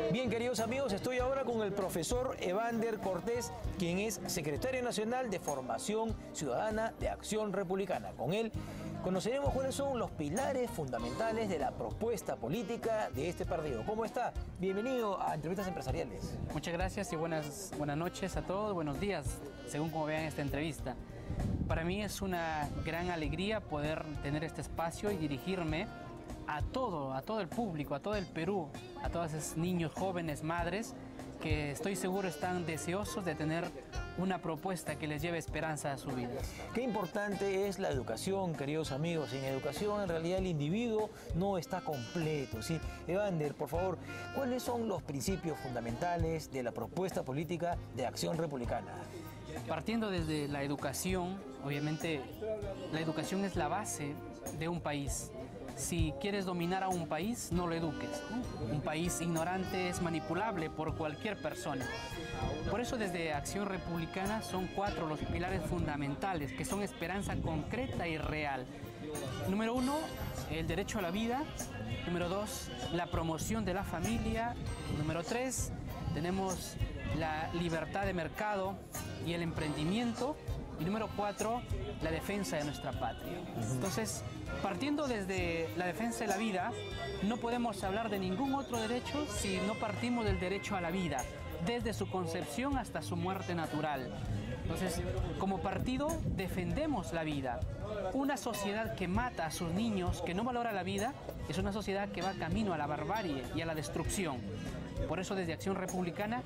Bien, queridos amigos, estoy ahora con el profesor Evander Cortés, quien es secretario nacional de Formación Ciudadana de Acción Republicana. Con él conoceremos cuáles son los pilares fundamentales de la propuesta política de este partido. ¿Cómo está? Bienvenido a Entrevistas Empresariales. Muchas gracias y buenas noches a todos, buenos días, según como vean esta entrevista. Para mí es una gran alegría poder tener este espacio y dirigirme a todo el público, a todo el Perú, a todos esos niños, jóvenes, madres, que estoy seguro están deseosos de tener una propuesta que les lleve esperanza a su vida. Qué importante es la educación, queridos amigos. Sin educación, en realidad, el individuo no está completo, ¿sí? Evander, por favor, ¿cuáles son los principios fundamentales de la propuesta política de Acción Republicana? Partiendo desde la educación, obviamente, la educación es la base de un país. Si quieres dominar a un país, no lo eduques. Un país ignorante es manipulable por cualquier persona. Por eso desde Acción Republicana son 4 los pilares fundamentales, que son esperanza concreta y real. Número 1, el derecho a la vida. Número 2, la promoción de la familia. Número 3, tenemos la libertad de mercado y el emprendimiento. Y número 4, la defensa de nuestra patria. Entonces, partiendo desde la defensa de la vida, no podemos hablar de ningún otro derecho si no partimos del derecho a la vida, desde su concepción hasta su muerte natural. Entonces, como partido, defendemos la vida. Una sociedad que mata a sus niños, que no valora la vida, es una sociedad que va camino a la barbarie y a la destrucción. Por eso, desde Acción Republicana,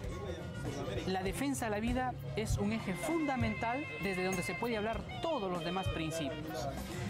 la defensa de la vida es un eje fundamental desde donde se puede hablar todos los demás principios.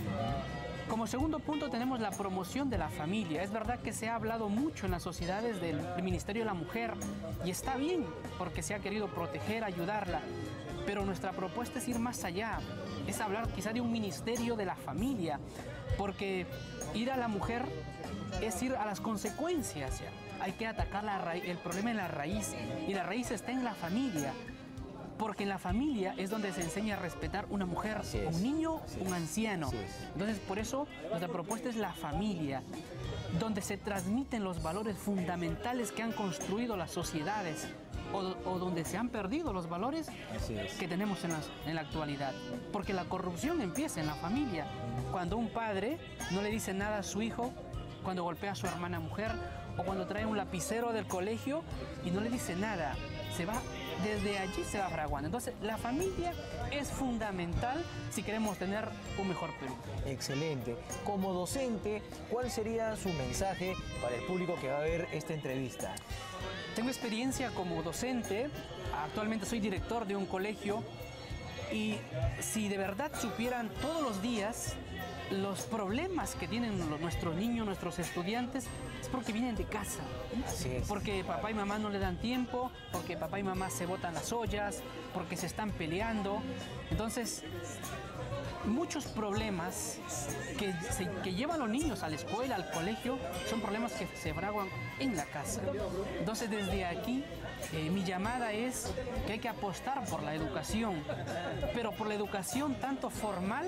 Como segundo punto tenemos la promoción de la familia. Es verdad que se ha hablado mucho en las sociedades del Ministerio de la Mujer y está bien porque se ha querido proteger, ayudarla, pero nuestra propuesta es ir más allá, es hablar quizá de un ministerio de la familia, porque ir a la mujer es ir a las consecuencias. Hay que atacar el problema en la raíz, y la raíz está en la familia, porque en la familia es donde se enseña a respetar una mujer, un niño, un anciano. Entonces, por eso nuestra propuesta es la familia, donde se transmiten los valores fundamentales que han construido las sociedades, o donde se han perdido los valores que tenemos en la actualidad. Porque la corrupción empieza en la familia. Cuando un padre no le dice nada a su hijo, cuando golpea a su hermana mujer, o cuando trae un lapicero del colegio y no le dice nada, desde allí se va fraguando. Entonces, la familia es fundamental si queremos tener un mejor Perú. Excelente. Como docente, ¿cuál sería su mensaje para el público que va a ver esta entrevista? Tengo experiencia como docente, actualmente soy director de un colegio, y si de verdad supieran todos los días los problemas que tienen nuestros niños, nuestros estudiantes, es porque vienen de casa. Porque papá y mamá no le dan tiempo, porque papá y mamá se botan las ollas, porque se están peleando. Entonces, muchos problemas que llevan a los niños a la escuela, al colegio, son problemas que se fraguan en la casa. Entonces, desde aquí, mi llamada es que hay que apostar por la educación, pero por la educación tanto formal,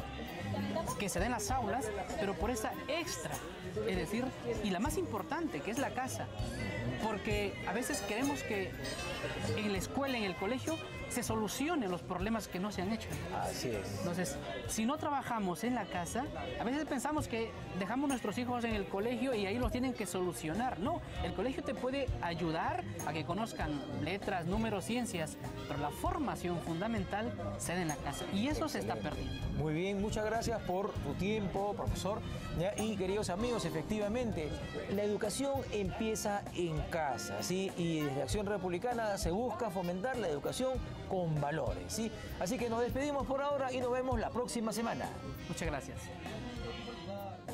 que se da en las aulas, pero por esa extra, es decir, y la más importante, que es la casa. Porque a veces queremos que en la escuela, en el colegio, se solucionen los problemas que no se han hecho. Así es. Entonces, si no trabajamos en la casa, a veces pensamos que dejamos nuestros hijos en el colegio y ahí los tienen que solucionar. No, el colegio te puede ayudar a que conozcan letras, números, ciencias, pero la formación fundamental se da en la casa y eso se está perdiendo. Muy bien, muchas gracias por tu tiempo, profesor. Y queridos amigos, efectivamente, la educación empieza en casa, ¿sí? Y desde Acción Republicana se busca fomentar la educación con valores, ¿sí? Así que nos despedimos por ahora y nos vemos la próxima semana. Muchas gracias.